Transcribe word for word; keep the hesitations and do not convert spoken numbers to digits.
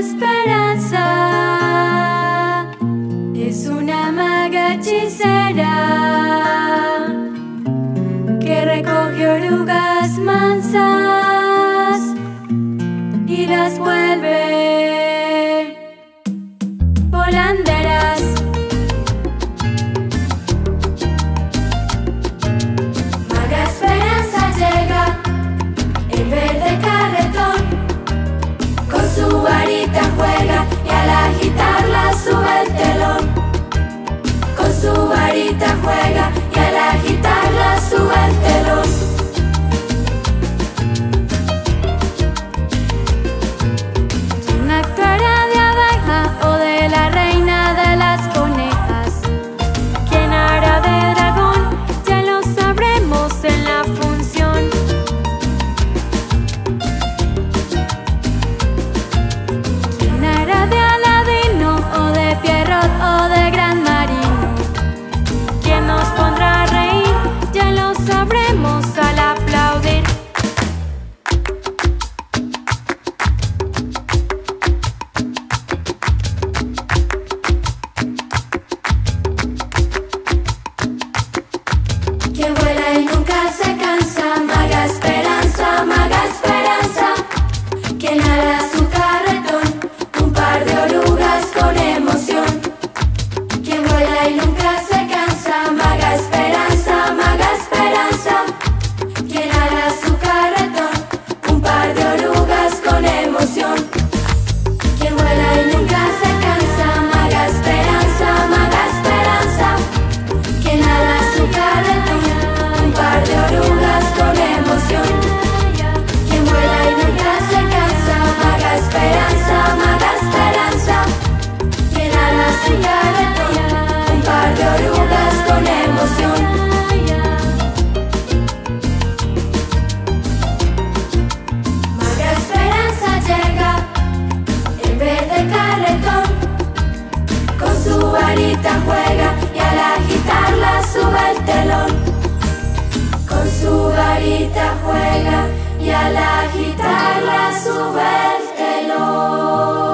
Esperanza es una maga hechicera que recoge orugas mansas y las vuelve volanderas. Maga Esperanza llega en verde carretón, con su varita juega y al agitarla sube el telón. Con su varita juega y al agitarla sube el telón. Una cara de abeja o de la reina de las conejas. ¿Quién hará de dragón? Ya lo sabremos en la función. ¿Quién hará de Aladino o de Pierrot o de Gran Marino? ¿Quién nos pondrá a reír? Ya lo sabremos al aplaudir. Quien vuela y nunca se cansa, Maga Esperanza, Maga Esperanza. Quien hará su carretón, un par de orugas con emoción. Quien vuela y nunca se cansa, Maga Esperanza, Maga Esperanza. Quien hará su carretón, un par de orugas con emoción. Quien vuela y nunca se cansa, Maga Esperanza, Maga Esperanza. Quien hará su carretón, un par de orugas con emoción. Quien vuela y nunca se cansa, Maga Esperanza, Maga Esperanza. Quien hará su carretón, un par de orugas con emoción. Maga Esperanza llega en verde carretón, con su varita juega y al agitarla sube el telón. Con su varita juega y al agitarla sube el telón.